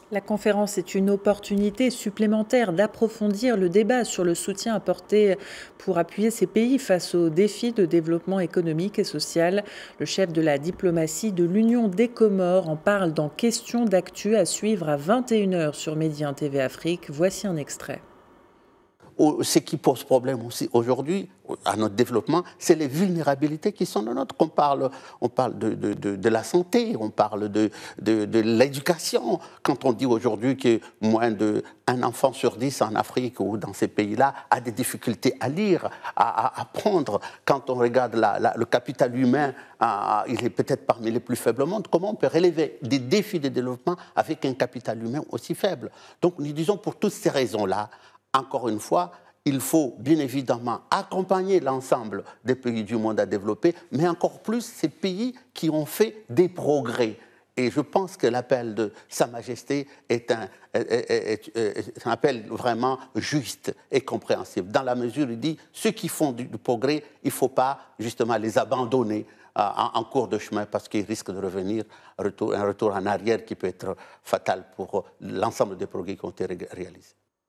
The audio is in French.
La conférence est une opportunité supplémentaire d'approfondir le débat sur le soutien apporté pour appuyer ces pays face aux défis de développement économique et social. Le chef de la diplomatie de l'Union des Comores en parle dans Questions d'actu à suivre à 21 h sur Média TV Afrique. Voici un extrait. Ce qui pose problème aussi aujourd'hui à notre développement, c'est les vulnérabilités qui sont dans notre. On parle de la santé, on parle de l'éducation. Quand on dit aujourd'hui que moins d'un enfant sur 10 en Afrique ou dans ces pays-là a des difficultés à lire, à apprendre, quand on regarde le capital humain, il est peut-être parmi les plus faibles au monde, comment on peut relever des défis de développement avec un capital humain aussi faible? Donc nous disons pour toutes ces raisons-là, encore une fois, il faut bien évidemment accompagner l'ensemble des pays du monde à développer, mais encore plus ces pays qui ont fait des progrès. Et je pense que l'appel de Sa Majesté est un appel vraiment juste et compréhensible. Dans la mesure où il dit, ceux qui font du progrès, il ne faut pas justement les abandonner en cours de chemin parce qu'ils risquent de revenir, un retour en arrière qui peut être fatal pour l'ensemble des progrès qui ont été réalisés.